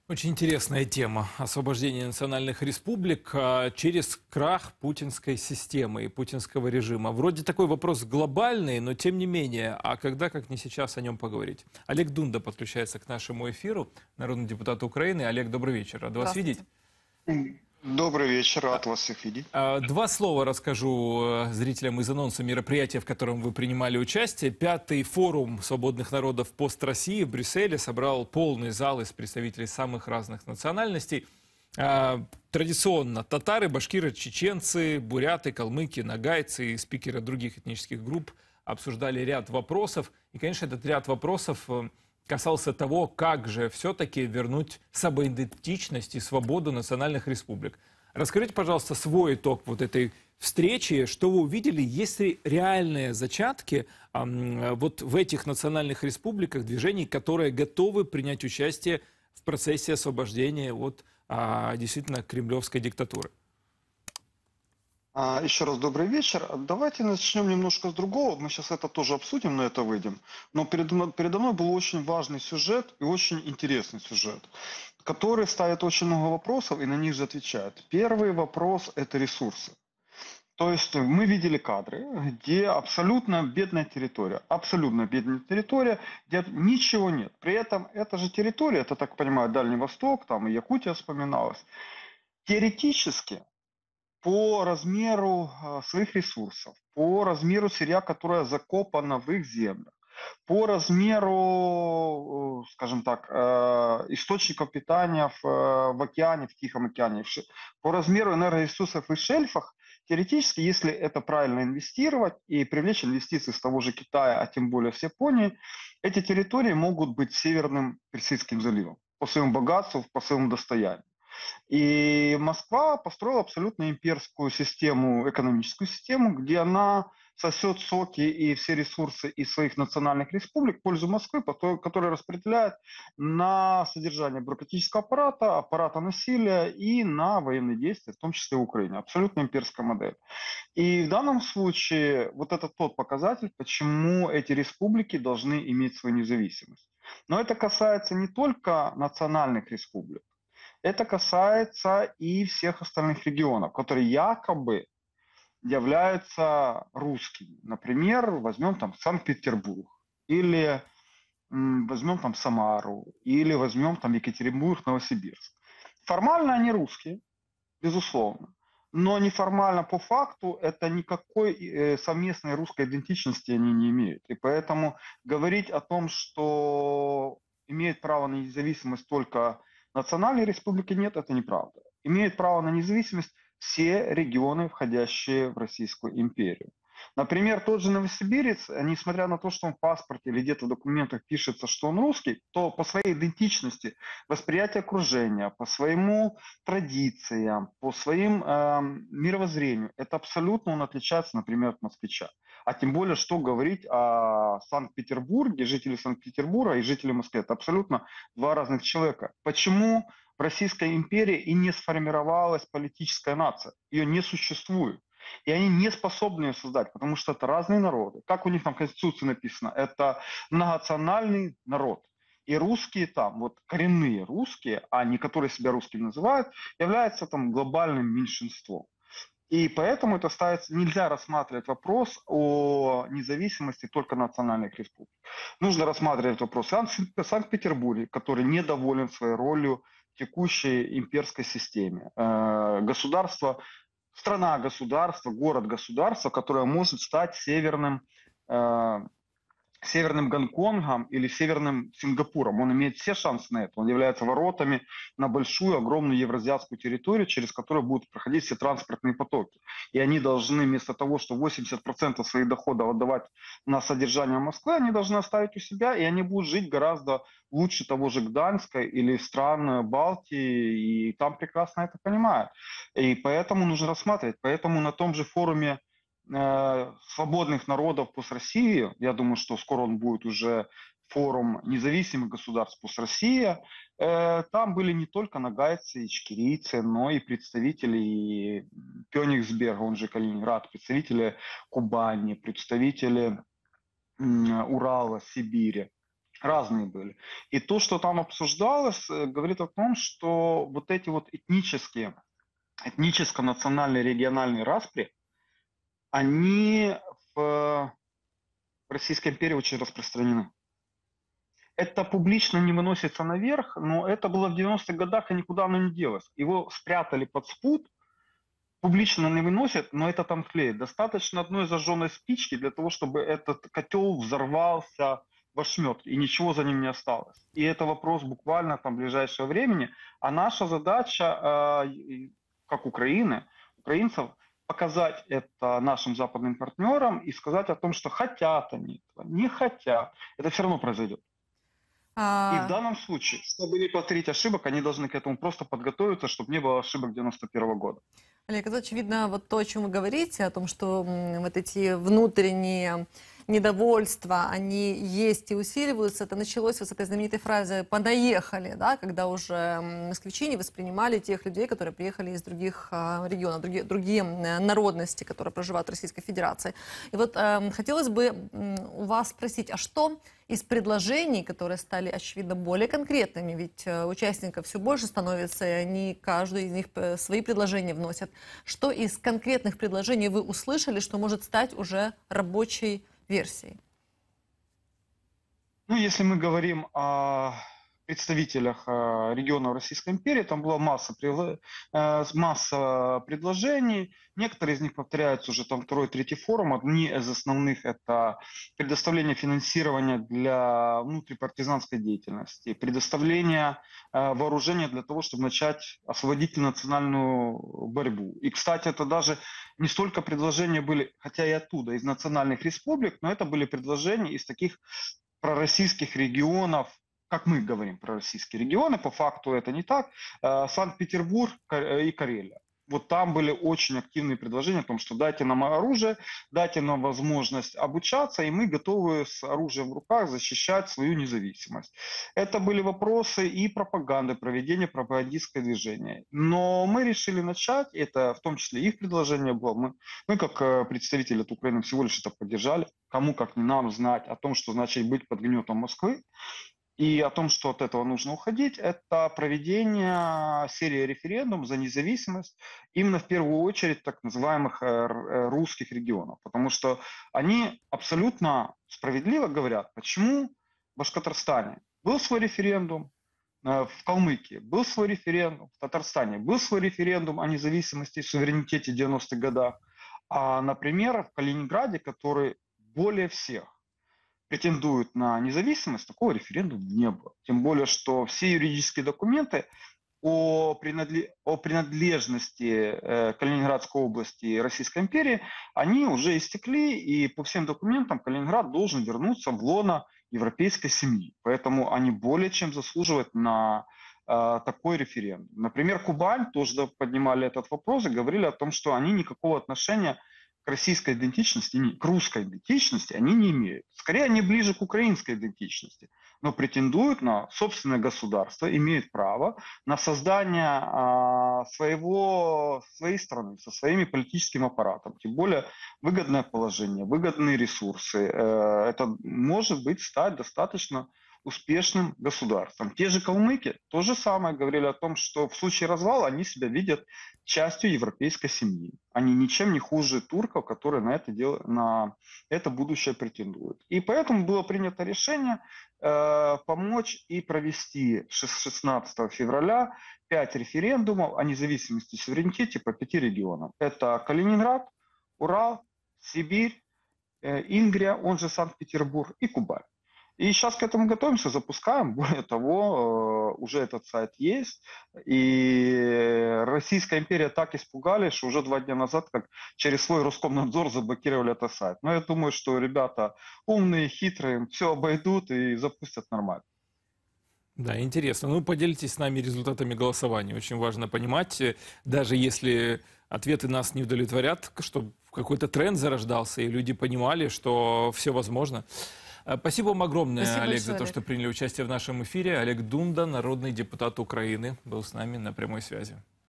Очень интересная тема освобождения национальных республик через крах путинской системы и путинского режима. Вроде такой вопрос глобальный, но тем не менее, а когда, как не сейчас, о нем поговорить? Олег Дунда подключается к нашему эфиру, народный депутат Украины. Олег, добрый вечер, рад вас видеть. Здравствуйте. Добрый вечер, рад вас всех видеть. Два слова расскажу зрителям из анонса мероприятия, в котором вы принимали участие. Пятый форум свободных народов пост-России в Брюсселе собрал полный зал из представителей самых разных национальностей. Традиционно татары, башкиры, чеченцы, буряты, калмыки, нагайцы и спикеры других этнических групп обсуждали ряд вопросов. И, конечно, этот ряд вопросов касался того, как же все-таки вернуть самоидентичность и свободу национальных республик. Расскажите, пожалуйста, свой итог вот этой встречи, что вы увидели, есть ли реальные зачатки вот в этих национальных республиках движений, которые готовы принять участие в процессе освобождения от действительно кремлевской диктатуры? Еще раз добрый вечер. Давайте начнем немножко с другого. Мы сейчас это тоже обсудим, на это выйдем. Но передо мной был очень важный сюжет и очень интересный сюжет, который ставит очень много вопросов и на них же отвечает. Первый вопрос – это ресурсы. То есть мы видели кадры, где абсолютно бедная территория, где ничего нет. При этом эта же территория, это, так понимаю, Дальний Восток, там и Якутия вспоминалась, теоретически по размеру своих ресурсов, по размеру сырья, которое закопано в их землях, по размеру, скажем так, источников питания в океане, в Тихом океане, по размеру энергоресурсов в шельфах, теоретически, если это правильно инвестировать и привлечь инвестиции с того же Китая, а тем более с Японии, эти территории могут быть Северным Персидским заливом по своему богатству, по своему достоянию. И Москва построила абсолютно имперскую систему, экономическую систему, где она сосет соки и все ресурсы из своих национальных республик в пользу Москвы, которая распределяет на содержание бюрократического аппарата, аппарата насилия и на военные действия, в том числе в Украине. Абсолютно имперская модель. И в данном случае вот это тот показатель, почему эти республики должны иметь свою независимость. Но это касается не только национальных республик. Это касается и всех остальных регионов, которые якобы являются русскими. Например, возьмем там Санкт-Петербург, или возьмем там Самару, или возьмем там Екатеринбург, Новосибирск. Формально они русские, безусловно. Но неформально по факту это никакой совместной русской идентичности они не имеют. И поэтому говорить о том, что имеет право на независимость только национальные республики, нет, это неправда. Имеют право на независимость все регионы, входящие в Российскую империю. Например, тот же новосибирец, несмотря на то, что он в паспорте или где-то в документах пишется, что он русский, то по своей идентичности, восприятию окружения, по своему традициям, по своим мировоззрению, это абсолютно он отличается, например, от москвича. А тем более, что говорить о Санкт-Петербурге, жители Санкт-Петербурга и жители Москвы. Это абсолютно два разных человека. Почему в Российской империи и не сформировалась политическая нация? Ее не существует. И они не способны ее создать, потому что это разные народы. Как у них там в Конституции написано, это многонациональный народ. И русские там, вот коренные русские, а не которые себя русскими называют, являются там глобальным меньшинством. И поэтому это ставится, нельзя рассматривать вопрос о независимости только национальных республик. Нужно рассматривать вопрос о Санкт-Петербурге, который недоволен своей ролью в текущей имперской системе. Государство, страна-государство, город-государство, которое может стать северным Гонконгом или северным Сингапуром. Он имеет все шансы на это. Он является воротами на большую, огромную евразиатскую территорию, через которую будут проходить все транспортные потоки. И они должны вместо того, что 80% своих доходов отдавать на содержание Москвы, они должны оставить у себя, и они будут жить гораздо лучше того же Гданьска или стран Балтии, и там прекрасно это понимают. И поэтому нужно рассматривать. Поэтому на том же форуме свободных народов пост России, я думаю, что скоро он будет уже форум независимых государств пост Россия, там были не только нагайцы, ичкерийцы, но и представители Кёнигсберга, он же Калининград, представители Кубани, представители Урала, Сибири. разные были. И то, что там обсуждалось, говорит о том, что вот эти вот этническо-национальные региональные распри, они в Российской империи очень распространены. Это публично не выносится наверх, но это было в 90-х годах, и никуда оно не делось. Его спрятали под спут, публично не выносят, но это там тлеет. Достаточно одной зажженной спички для того, чтобы этот котел взорвался в ошметке, и ничего за ним не осталось. И это вопрос буквально там ближайшего времени. А наша задача, как Украины, украинцев, показать это нашим западным партнерам и сказать о том, что хотят они этого, не хотят. Это все равно произойдет. И в А, данном случае, чтобы не повторить ошибок, они должны к этому просто подготовиться, чтобы не было ошибок 91 года. Олег, это очевидно вот то, о чем вы говорите, о том, что вот эти внутренние недовольства, они есть и усиливаются. Это началось вот с этой знаменитой фразы «понаехали», да, когда уже москвичи не воспринимали тех людей, которые приехали из других регионов, другие народности, которые проживают в Российской Федерации. И вот хотелось бы у вас спросить, а что из предложений, которые стали, очевидно, более конкретными, ведь участников все больше становится, и они, каждый из них свои предложения вносят. Что из конкретных предложений вы услышали, что может стать уже рабочей версией? Ну, если мы говорим о представителях регионов Российской империи, там была масса предложений. Некоторые из них повторяются уже там второй, третий форум. Одни из основных – это предоставление финансирования для внутрипартизанской деятельности, предоставление вооружения для того, чтобы начать освободительно-национальную борьбу. И, кстати, это даже не столько предложения были, хотя и оттуда, из национальных республик, но это были предложения из таких пророссийских регионов, как мы говорим про российские регионы, по факту это не так, Санкт-Петербург и Карелия. Вот там были очень активные предложения о том, что дайте нам оружие, дайте нам возможность обучаться, и мы готовы с оружием в руках защищать свою независимость. Это были вопросы и пропаганды, проведения пропагандистского движения. Но мы решили начать, это в том числе их предложение было, мы как представители от Украины всего лишь это поддержали, кому как не нам знать о том, что значит быть под гнетом Москвы, и о том, что от этого нужно уходить, это проведение серии референдумов за независимость именно в первую очередь так называемых русских регионов. Потому что они абсолютно справедливо говорят, почему в Башкортостане был свой референдум, в Калмыкии был свой референдум, в Татарстане был свой референдум о независимости и суверенитете в 90-х годах, а, например, в Калининграде, который более всех претендуют на независимость, такого референдума не было. Тем более, что все юридические документы о принадлежности Калининградской области и Российской империи, они уже истекли, и по всем документам Калининград должен вернуться в лоно европейской семьи. Поэтому они более чем заслуживают на такой референдум. Например, Кубань тоже поднимали этот вопрос и говорили о том, что они никакого отношения к российской идентичности, к русской идентичности они не имеют. Скорее, они ближе к украинской идентичности, но претендуют на собственное государство, имеют право на создание своей страны со своим политическим аппаратом. Тем более выгодное положение, выгодные ресурсы. Это может быть стать достаточно успешным государством. Те же калмыки то же самое говорили о том, что в случае развала они себя видят частью европейской семьи. Они ничем не хуже турков, которые на это будущее претендуют. И поэтому было принято решение помочь и провести 16 февраля 5 референдумов о независимости и суверенитете по 5 регионам. Это Калининград, Урал, Сибирь, Ингрия, он же Санкт-Петербург и Кубань. И сейчас к этому готовимся, запускаем. Более того, уже этот сайт есть. И Российская империя так испугались, что уже 2 дня назад как через свой Роскомнадзор заблокировали этот сайт. Но я думаю, что ребята умные, хитрые, все обойдут и запустят нормально. Да, интересно. Ну, поделитесь с нами результатами голосования. Очень важно понимать, даже если ответы нас не удовлетворят, чтобы какой-то тренд зарождался, и люди понимали, что все возможно. Спасибо вам огромное, Спасибо Олег, большое, за то, Олег. что приняли участие в нашем эфире. Олег Дунда, народный депутат Украины, был с нами на прямой связи.